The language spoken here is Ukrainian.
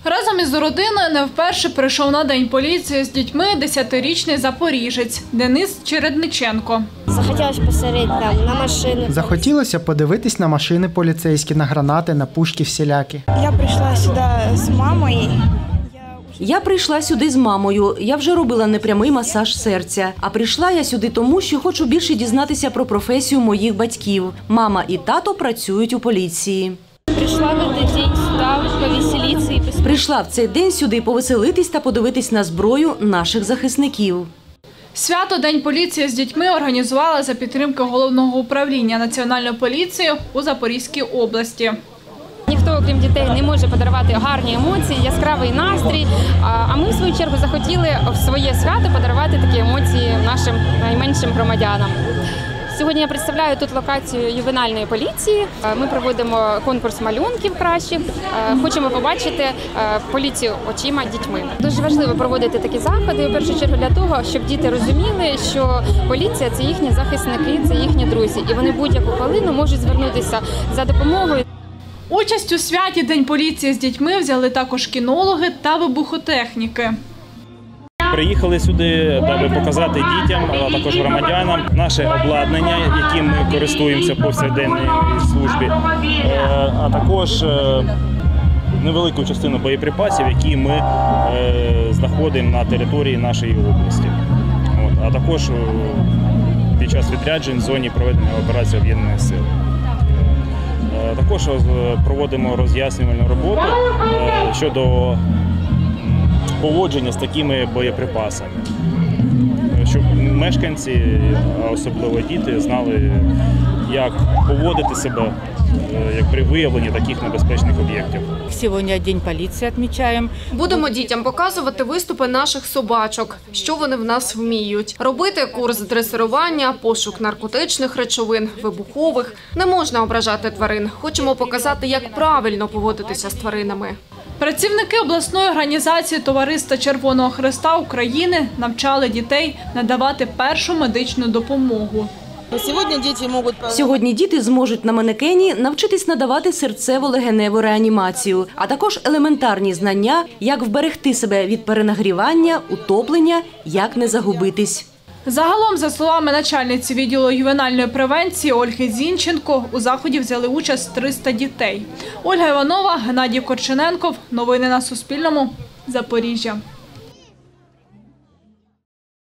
Разом із родиною не вперше прийшов на День поліції з дітьми 10-річний запоріжець Денис Чередниченко. Захотілося посмотрети на машини. Захотілося подивитись на машини поліцейські, на гранати, на пушки всілякі. Я прийшла сюди з мамою. Я прийшла сюди з мамою. Я вже робила непрямий масаж серця. А прийшла я сюди тому, що хочу більше дізнатися про професію моїх батьків. Мама і тато працюють у поліції. Прийшла в цей день сюди повеселитися. Прийшла в цей день сюди повеселитись та подивитись на зброю наших захисників. Свято День поліції з дітьми організували за підтримки Головного управління Національної поліції у Запорізькій області. Ніхто, окрім дітей, не може подарувати гарні емоції, яскравий настрій. А ми, в свою чергу, захотіли в своє свято подарувати такі емоції нашим найменшим громадянам. Сьогодні я представляю тут локацію ювенальної поліції. Ми проводимо конкурс малюнків кращих. Хочемо побачити поліцію очима дітьми. Дуже важливо проводити такі заходи, в першу чергу для того, щоб діти розуміли, що поліція – це їхні захисники, це їхні друзі. І вони будь-яку хвилину можуть звернутися за допомогою. Участь у святі День поліції з дітьми взяли також кінологи та вибухотехніки. Приїхали сюди, аби показати дітям, а також громадянам наше обладнання, яким ми користуємося в повсякденній службі, а також невелику частину боєприпасів, які ми знаходимо на території нашої області. А також під час відряджень в зоні проведення операції Об'єднаних сил. Також проводимо роз'яснювальну роботу щодо поводження з такими боєприпасами, щоб мешканці, а особливо діти, знали, як поводити себе як при виявленні таких небезпечних об'єктів. Сьогодні День поліції відмічаємо. Будемо дітям показувати виступи наших собачок, що вони в нас вміють. Робити курс дресирування, пошук наркотичних речовин, вибухових. Не можна ображати тварин. Хочемо показати, як правильно поводитися з тваринами. Працівники обласної організації Товариства Червоного Хреста України навчали дітей надавати першу медичну допомогу. Сьогодні діти зможуть на манекені навчитись надавати серцево-легеневу реанімацію, а також елементарні знання, як вберегти себе від перенагрівання, утоплення, як не загубитись. Загалом, за словами начальниці відділу ювенальної превенції Ольги Зінченко, у заході взяли участь 300 дітей. Ольга Іванова, Геннадій Корчененков. Новини на Суспільному. Запоріжжя.